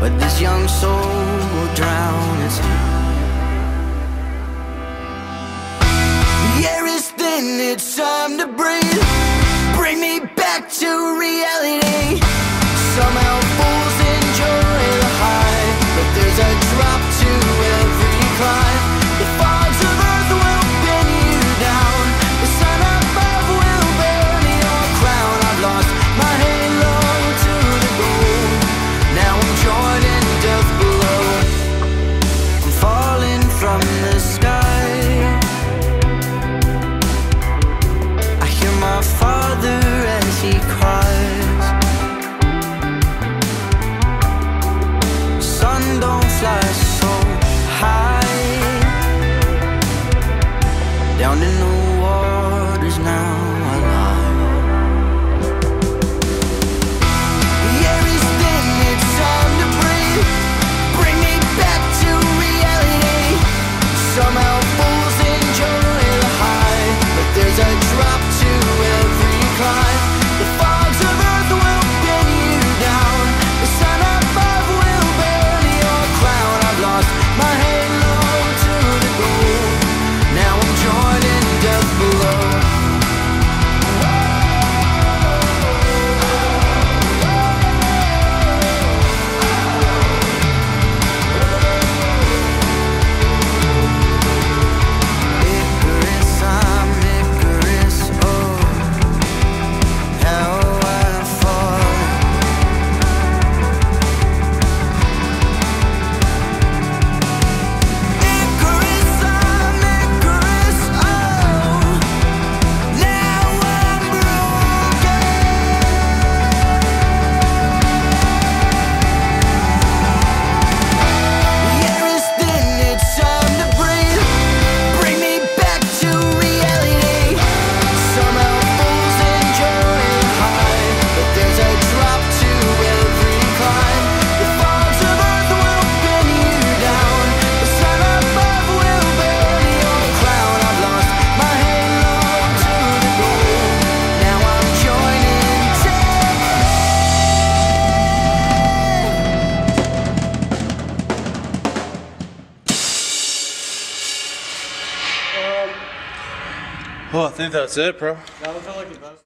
but this young soul will drown its heat. The air is thin, it's time to breathe. Bring me back to reality. Somehow fools enjoy the high, but there's a drop to every climb. The fogs of earth will pin you down. The sun above will burn your crown. I've lost my halo to the gold. Now I'm joined in death below. I'm falling from the sky. I hear my father as he cries. Sun don't fly so high. Down in the waters now I lie. The air is thin, it's time to breathe. Bring me back to reality. Somehow fools enjoy the high, but there's a drop to every climb. The fogs of earth will pin you down. The sun above will burn your crown. I've lost my halo to the gold. Now I'm joined in death below. Icarus, I'm Icarus, oh, how I've fallen. Icarus, I'm Icarus, oh, now I'm broken. The air is thin, it's time to breathe. Bring me back to reality. Somehow fools enjoy the high, but there's a drop to every climb. The fogs of earth will pin you down. The sun above will burn your crown. I've lost my halo to the gold. Now I'm joining Well, I think that's it, bro. That was like the best.